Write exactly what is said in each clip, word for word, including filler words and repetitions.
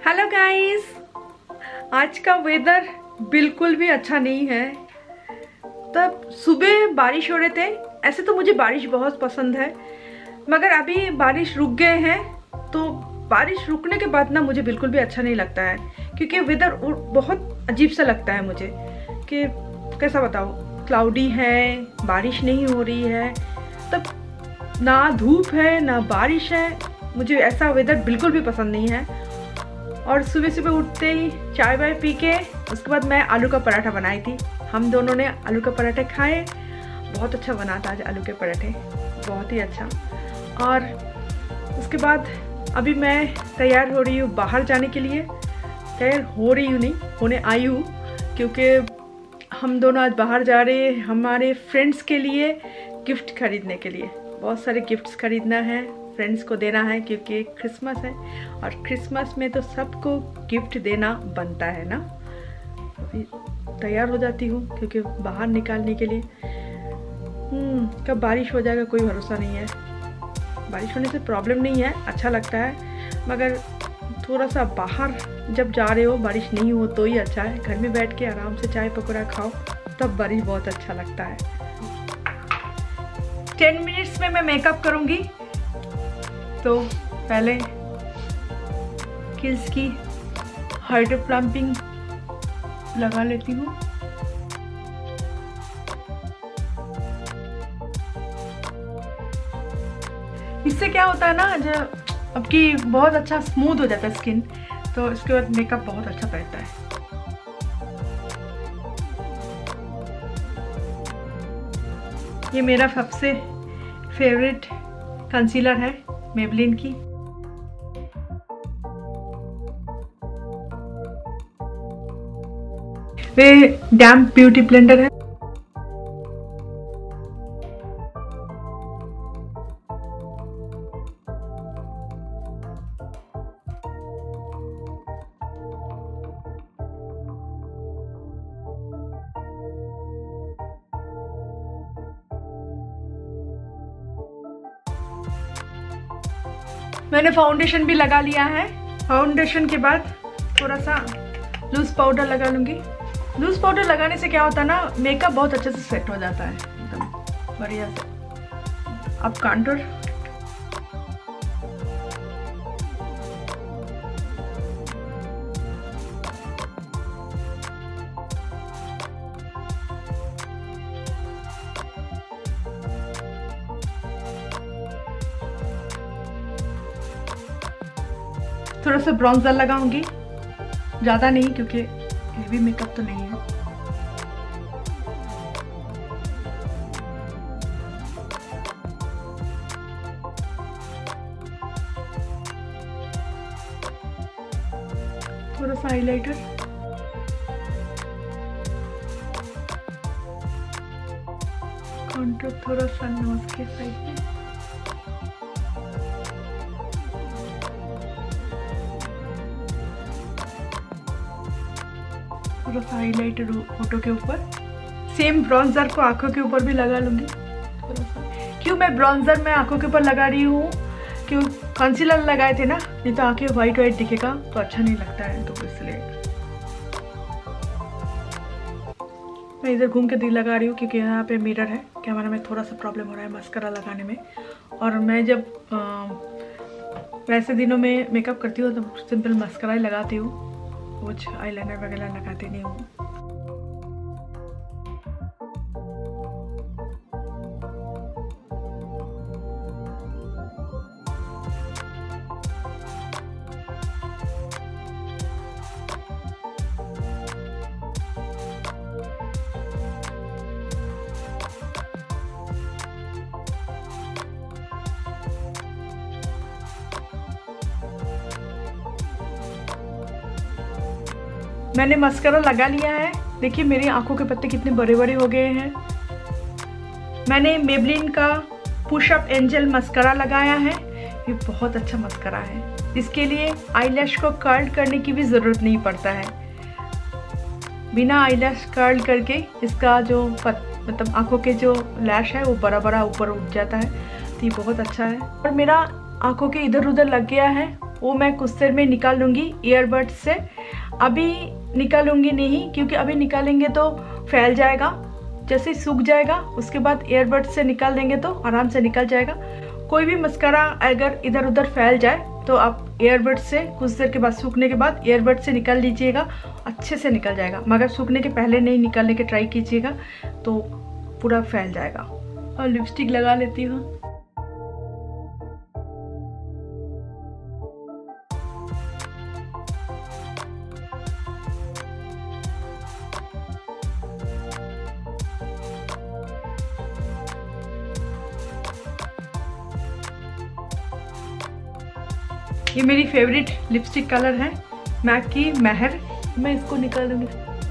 Hello guys, आज का weather बिल्कुल भी अच्छा नहीं है। तब सुबह बारिश हो रहे थे। ऐसे तो मुझे बारिश बहुत पसंद है, मगर अभी बारिश रुक गए हैं। तो बारिश रुकने के बाद ना मुझे बिल्कुल भी अच्छा नहीं लगता है, क्योंकि वेदर बहुत अजीब सा लगता है मुझे कि कैसा बताओ, क्लाउडी है, बारिश नहीं हो रही है, तब ना धूप है ना बारिश है। मुझे ऐसा वेदर बिल्कुल भी पसंद नहीं है। और सुबह सुबह उठते ही चाय वाय पी के उसके बाद मैं आलू का पराठा बनाई थी। हम दोनों ने आलू का पराठे खाए। बहुत अच्छा बना था आज आलू के पराठे, बहुत ही अच्छा। और उसके बाद अभी मैं तैयार हो रही हूँ बाहर जाने के लिए। तैयार हो रही हूँ नहीं, होने आई हूँ, क्योंकि हम दोनों आज बाहर जा रहे हैं हमारे फ्रेंड्स के लिए गिफ्ट खरीदने के लिए। बहुत सारे गिफ्ट्स खरीदना है, फ्रेंड्स को देना है, क्योंकि क्रिसमस है और क्रिसमस में तो सबको गिफ्ट देना बनता है ना। अभी तैयार हो जाती हूँ क्योंकि बाहर निकालने के लिए। हम्म कब बारिश हो जाएगा कोई भरोसा नहीं है। बारिश होने से प्रॉब्लम नहीं है, अच्छा लगता है, मगर थोड़ा सा बाहर जब जा रहे हो बारिश नहीं हो तो ही अच्छा है। घर में बैठ के आराम से चाय पकौड़ा खाओ, तब बारिश बहुत अच्छा लगता है। टेन मिनट्स में मैं मेकअप करूँगी, तो पहले किल्स की हाइड्रो प्लम्पिंग लगा लेती हूँ। इससे क्या होता है ना, जब आपकी बहुत अच्छा स्मूथ हो जाता है स्किन, तो इसके बाद मेकअप बहुत अच्छा बैठता है। ये मेरा सबसे फेवरेट कंसीलर है मेबलिन की। वे डैम्प ब्यूटी ब्लेंडर है। मैंने फाउंडेशन भी लगा लिया है। फाउंडेशन के बाद थोड़ा सा लूज पाउडर लगा लूँगी। लूज पाउडर लगाने से क्या होता है ना, मेकअप बहुत अच्छे से सेट हो जाता है एकदम बढ़िया से। अब कांटूर, थोड़ा सा ब्राउन्जर लगाऊंगी, ज़्यादा नहीं क्योंकि हेवी मेकअप तो नहीं है। थोड़ा सा हाइलाइटर, कॉन्टूर थोड़ा सा नोज के साइड में, थोड़ा सा हाइलाइटर होठों के ऊपर। सेम ब्राउन्जर को आंखों के ऊपर भी लगा लूँगी थोड़ा सा। क्यों मैं ब्राउन्जर में आंखों के ऊपर लगा रही हूँ, क्यों कंसीलर लगाए थे ना, नहीं तो आंखें वाइट वाइट दिखेगा तो अच्छा नहीं लगता है, तो इसलिए मैं इधर घूम के दिल लगा रही हूँ, क्योंकि यहाँ पे मिरर है। कैमरा में थोड़ा सा प्रॉब्लम हो रहा है मस्करा लगाने में। और मैं जब आ, वैसे दिनों में मेकअप करती हूँ तो सिंपल मस्करा ही लगाती हूँ, कुछ आईलाइनर वगैरह लगाती नहीं हूँ। मैंने मस्करा लगा लिया है। देखिए मेरी आंखों के पत्ते कितने बड़े बड़े हो गए हैं। मैंने मेबलिन का पुशअप एंजल मस्करा लगाया है। ये बहुत अच्छा मस्करा है। इसके लिए आईलैश को कर्ल करने की भी ज़रूरत नहीं पड़ता है। बिना आईलैश कर्ल करके इसका जो पत, मतलब आंखों के जो लैश है वो बड़ा बड़ा ऊपर उठ जाता है, तो ये बहुत अच्छा है। और मेरा आंखों के इधर उधर लग गया है, वो मैं कुछ देर में निकाल लूँगी ईयरबड्स से। अभी निकालूंगी नहीं, क्योंकि अभी निकालेंगे तो फैल जाएगा। जैसे सूख जाएगा उसके बाद ईयरबड्स से निकाल देंगे तो आराम से निकल जाएगा। कोई भी मस्कारा अगर इधर उधर फैल जाए तो आप ईयरबड्स से कुछ देर के बाद, सूखने के बाद ईयरबड्स से निकाल लीजिएगा, अच्छे से निकल जाएगा। मगर सूखने के पहले नहीं निकालने के ट्राई कीजिएगा तो पूरा फैल जाएगा। और लिपस्टिक लगा लेती हूँ। ये मेरी फेवरेट लिपस्टिक कलर है, मैक की महर। मैं इसको निकालूंगी।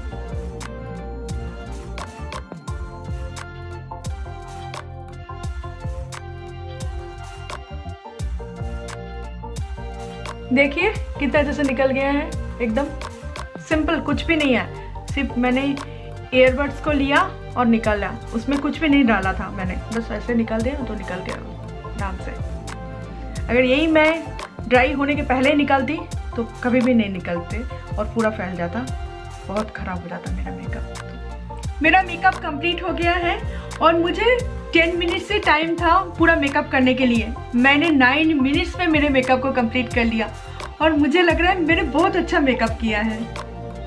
देखिए कितना अच्छे से निकल गया है, एकदम सिंपल, कुछ भी नहीं है। सिर्फ मैंने ईयरबड्स को लिया और निकाला, उसमें कुछ भी नहीं डाला था मैंने, बस ऐसे निकाल दिया तो निकल गया आराम से। अगर यही मैं ड्राई होने के पहले ही निकालती तो कभी भी नहीं निकलते और पूरा फैल जाता, बहुत ख़राब हो जाता मेरा मेकअप। मेरा मेकअप कंप्लीट हो गया है और मुझे टेन मिनट से टाइम था पूरा मेकअप करने के लिए। मैंने नाइन मिनट्स में मेरे मेकअप को कंप्लीट कर लिया और मुझे लग रहा है मैंने बहुत अच्छा मेकअप किया है।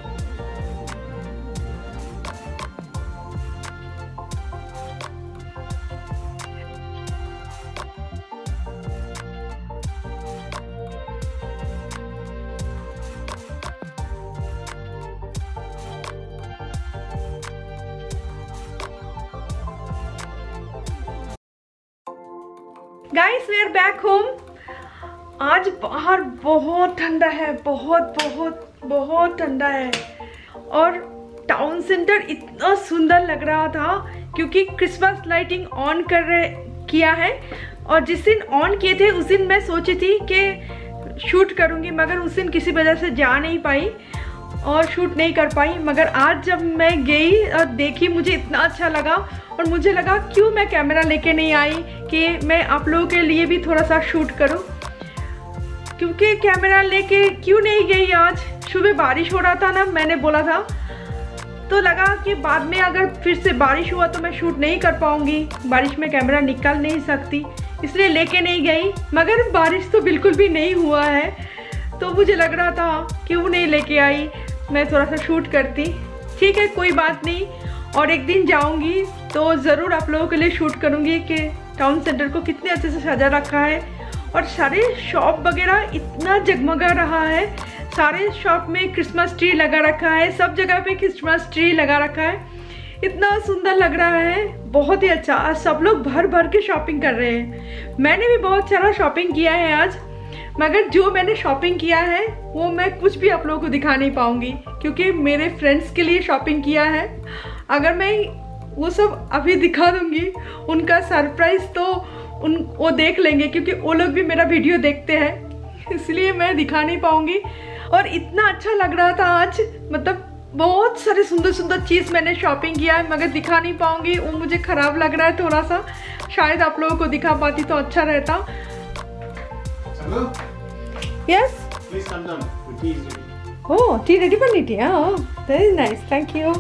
Guys we are back home. आज बाहर बहुत ठंडा है, बहुत बहुत बहुत ठंडा है। और टाउन सेंटर इतना सुंदर लग रहा था क्योंकि क्रिसमस लाइटिंग ऑन कर रहे किया है। और जिस दिन ऑन किए थे उस दिन मैं सोची थी कि शूट करूँगी, मगर उस दिन किसी वजह से जा नहीं पाई और शूट नहीं कर पाई। मगर आज जब मैं गई और देखी मुझे इतना अच्छा लगा और मुझे लगा क्यों मैं कैमरा लेके नहीं आई कि मैं आप लोगों के लिए भी थोड़ा सा शूट करूं। क्योंकि कैमरा लेके क्यों नहीं गई आज, सुबह बारिश हो रहा था ना, मैंने बोला था, तो लगा कि बाद में अगर फिर से बारिश हुआ तो मैं शूट नहीं कर पाऊंगी, बारिश में कैमरा निकाल नहीं सकती, इसलिए लेके नहीं गई। मगर बारिश तो बिल्कुल भी नहीं हुआ है, तो मुझे लग रहा था क्यों नहीं लेके आई, मैं थोड़ा सा शूट करती। ठीक है, कोई बात नहीं, और एक दिन जाऊंगी तो ज़रूर आप लोगों के लिए शूट करूंगी कि टाउन सेंटर को कितने अच्छे से सजा रखा है। और सारे शॉप वगैरह इतना जगमगा रहा है, सारे शॉप में क्रिसमस ट्री लगा रखा है, सब जगह पे क्रिसमस ट्री लगा रखा है, इतना सुंदर लग रहा है, बहुत ही अच्छा। आज सब लोग भर भर के शॉपिंग कर रहे हैं। मैंने भी बहुत सारा शॉपिंग किया है आज, मगर जो मैंने शॉपिंग किया है वो मैं कुछ भी आप लोगों को दिखा नहीं पाऊंगी क्योंकि मेरे फ्रेंड्स के लिए शॉपिंग किया है। अगर मैं वो सब अभी दिखा दूंगी उनका सरप्राइज तो उन वो देख लेंगे, क्योंकि वो लोग भी मेरा वीडियो देखते हैं, इसलिए मैं दिखा नहीं पाऊंगी। और इतना अच्छा लग रहा था आज, मतलब बहुत सारे सुंदर सुंदर चीज़ मैंने शॉपिंग किया है, मगर दिखा नहीं पाऊंगी, वो मुझे ख़राब लग रहा है थोड़ा सा। शायद आप लोगों को दिखा पाती तो अच्छा रहता। Yes? Please come down. The tea is ready. Oh, tea ready for tea? Oh, very nice. Thank you.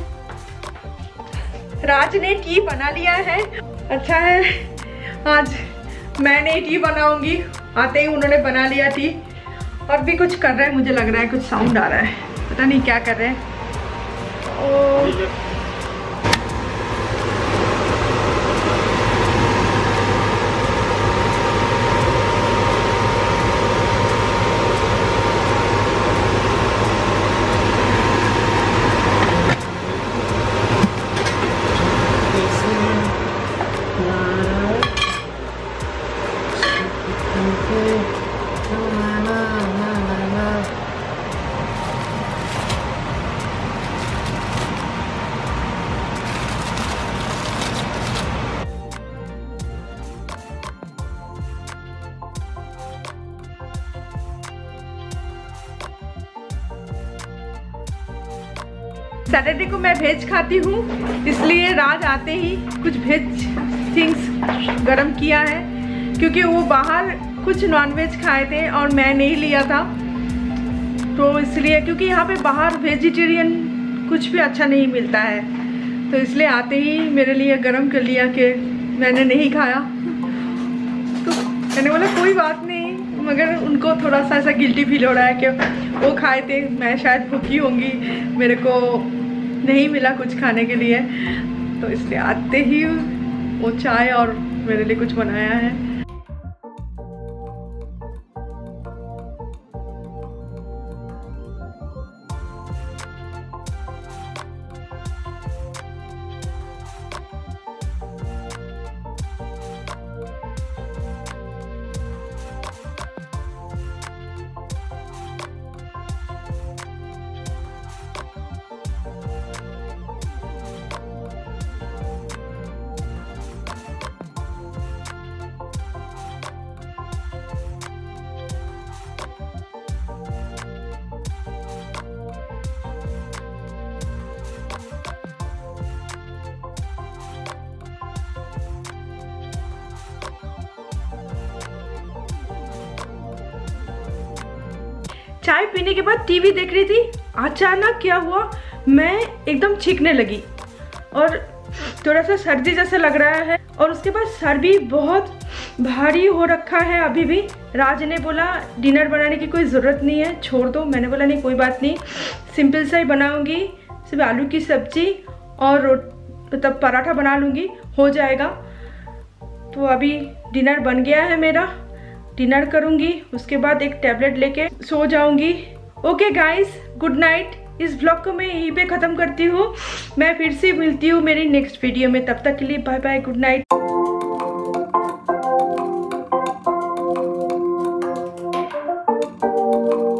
राज ने टी बना लिया है। अच्छा है, आज मैंने टी बनाऊंगी, आते ही उन्होंने बना लिया टी। और भी कुछ कर रहे हैं, मुझे लग रहा है कुछ साउंड आ रहा है, पता नहीं क्या कर रहे हैं। ओ सैटरडे को मैं वेज खाती हूँ, इसलिए राज आते ही कुछ वेज थिंग्स गरम किया है, क्योंकि वो बाहर कुछ नॉनवेज खाए थे और मैं नहीं लिया था, तो इसलिए, क्योंकि यहाँ पे बाहर वेजिटेरियन कुछ भी अच्छा नहीं मिलता है, तो इसलिए आते ही मेरे लिए गरम कर लिया कि मैंने नहीं खाया। तो मैंने बोला कोई बात नहीं, मगर उनको थोड़ा सा ऐसा गिल्टी फील हो रहा है कि वो खाए थे, मैं शायद भूखी होंगी, मेरे को नहीं मिला कुछ खाने के लिए, तो इसलिए आते ही वो चाय और मेरे लिए कुछ बनाया है। चाय पीने के बाद टीवी देख रही थी, अचानक क्या हुआ, मैं एकदम छींकने लगी और थोड़ा सा सर्दी जैसा लग रहा है, और उसके बाद सर भी बहुत भारी हो रखा है अभी भी। राज ने बोला डिनर बनाने की कोई ज़रूरत नहीं है, छोड़ दो। मैंने बोला नहीं कोई बात नहीं, सिंपल सा ही बनाऊंगी, सिर्फ आलू की सब्जी और मतलब पराठा बना लूँगी, हो जाएगा। तो अभी डिनर बन गया है मेरा, डिनर करूंगी, उसके बाद एक टैबलेट लेके सो जाऊंगी। Okay guys, good night. इस ब्लॉग को मैं यहीं पे ख़त्म करती हूँ, मैं फिर से मिलती हूँ मेरी नेक्स्ट वीडियो में, तब तक के लिए बाय बाय, गुड नाइट।